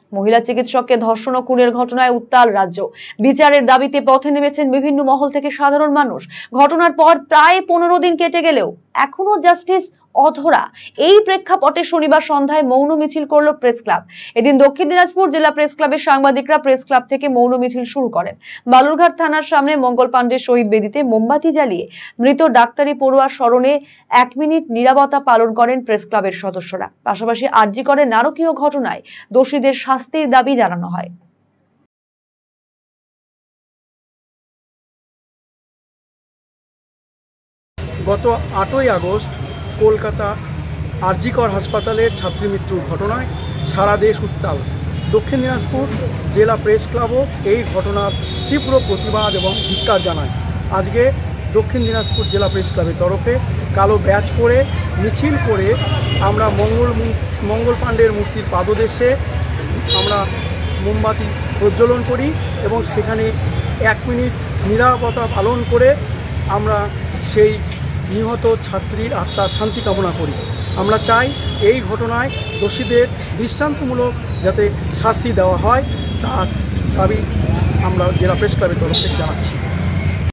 মহিলা চিকিৎসককে ধর্ষণ ও খুনের ঘটনায় উত্তাল রাজ্য। বিচারের দাবিতে পথে নেমেছেন বিভিন্ন মহল থেকে সাধারণ মানুষ। ঘটনার পর প্রায় 15 দিন কেটে গেলেও এখনো জাস্টিস অধরা। এই প্রেক্ষাপটে শনিবার সন্ধ্যায় মৌন মিছিল করল প্রেস ক্লাব। এদিন দক্ষিণ দিনাজপুর জেলা প্রেস ক্লাবের সাংবাদিকরা প্রেস ক্লাব থেকে মৌন মিছিল শুরু করেন। বালুরঘাট থানার সামনে মঙ্গল পাণ্ডে শহীদ বেদিতে মোমবাতি জ্বালিয়ে মৃত ডাক্তারি পড়ুয়ার স্মরণে 1 মিনিট নীরবতা পালন করেন প্রেস ক্লাবের সদস্যরা। পাশাপাশি আরজি করে নারকীয় ঘটনায় দোষীদের শাস্তির দাবি জানানো হয়। গত 8ই আগস্ট কলকাতা আরজি কর হাসপাতালের ছাত্রী মৃত্যুর ঘটনায় সারা দেশ উত্তাল। দক্ষিণ দিনাজপুর জেলা প্রেস ক্লাবও এই ঘটনার তীব্র প্রতিবাদ এবং ধিক্কার জানায়। আজকে দক্ষিণ দিনাজপুর জেলা প্রেস ক্লাবের তরফে কালো ব্যাচ পরে মিছিল করে আমরা মঙ্গল পাণ্ডের মূর্তির পাদদেশে আমরা মোমবাতি প্রজ্বলন করি এবং সেখানে 1 মিনিট নীরবতা পালন করে আমরা সেই নিহত ছাত্রীর আত্মার শান্তি কামনা করি। আমরা চাই এই ঘটনায় দোষীদের দৃষ্টান্তমূলক যাতে শাস্তি দেওয়া হয় তার দাবি আমরা জেলা প্রেস ক্লাবের তরফ থেকে জানাচ্ছি।